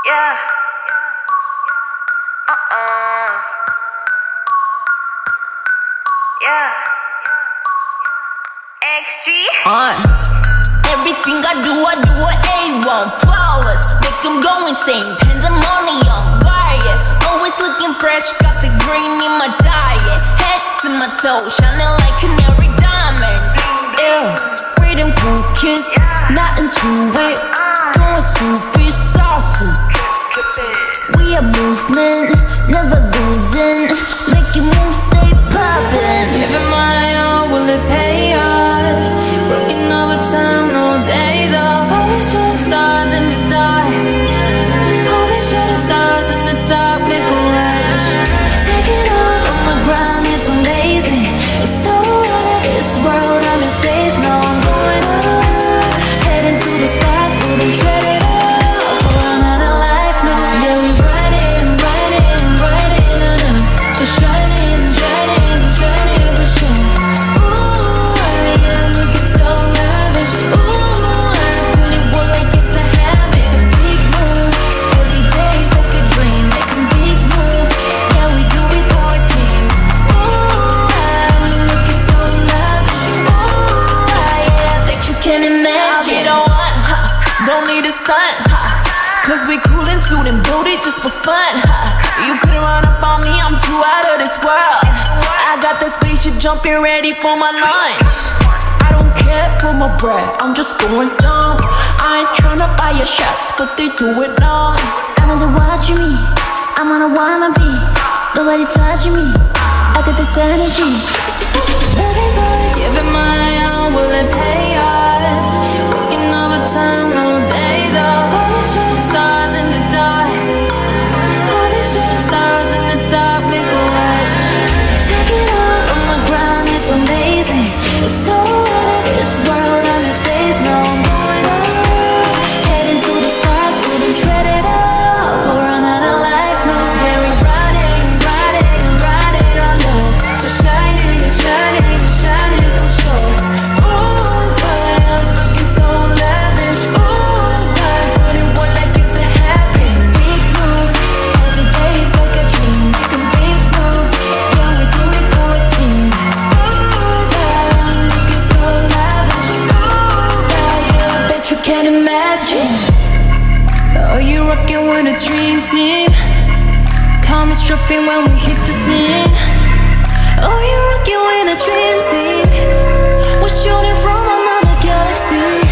Yeah. Yeah. Everything I do it A1, flawless. Make them go insane, pandemonium, riot. Always looking fresh, got the green in my diet. Head to my toe, shining like canary diamonds. Yeah, freedom cool kiss, not into it. Going stupid, saucy. We are movement, never losing. Making moves, stay poppin'. Giving my all, will it pay off? Working overtime, no days off. All these shooting stars in the dark. All these shooting stars in the dark make a wish. Take it off from the ground, it's amazing. It's so out of this world, I'm in space. Now I'm going up, heading to the stars, moving tread it up for another life. No, yeah, we riding, riding, riding, so shining, shining, shining for sure. Ooh, I am looking so lavish. Ooh, I put it work like it's a habit. It's a big move. Every day's like a dream, making big moves. Yeah, we do it for a team. Ooh, I'm looking so lavish. Ooh, yeah, I bet you can imagine. Don't want, don't need a stunt, cause we cool and suit and build it just for fun. You couldn't run up on me, I'm too out of this world. I got the spaceship jumping ready for my lunch. I don't care for my bread, I'm just going dumb. I ain't tryna buy your shots, but they do it long. I know they're watching me, I'm on a wannabe. Nobody touching me, I got this energy. Giving my all, will it pay off? Working overtime, no days off. All these shooting stars in the dark. All these shooting stars in the dark make a wish. Take it off from the ground, it's amazing. It's so out of this world, I'm in space. Now I'm going up, heading to the stars, moving tread it up for another life. No, yeah, we riding, riding, riding on low. So shining, shining, shining for sure. Ooh, boy, I'm looking so lavish. Ooh, boy, put it work like it's a habit. It's a big move. Every day's like a dream, making big moves. Yeah, we do it for a team. Ooh, boy, I'm looking so lavish. Ooh, boy, yeah, I bet you can imagine. Oh, you rockin' with a dream team. Call me stripping when we hit the scene. Oh, you're rockin' with a dream team. We're shooting from another galaxy.